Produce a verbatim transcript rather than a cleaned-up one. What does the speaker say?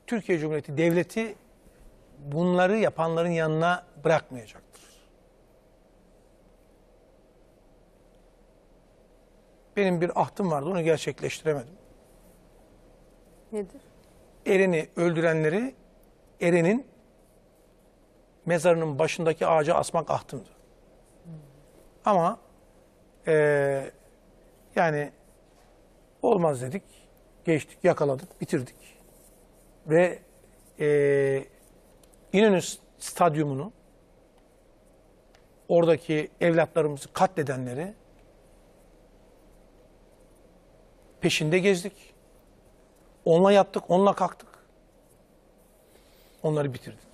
Türkiye Cumhuriyeti Devleti bunları yapanların yanına bırakmayacaktır. Benim bir ahtım vardı, onu gerçekleştiremedim. Nedir? Eren'i öldürenleri Eren'in mezarının başındaki ağaca asmak ahtımdı. Hmm. Ama e, yani olmaz dedik, geçtik, yakaladık, bitirdik. Ve e, İnönü Stadyumunu, oradaki evlatlarımızı katledenleri peşinde gezdik. Onunla yattık, onunla kalktık. Onları bitirdik.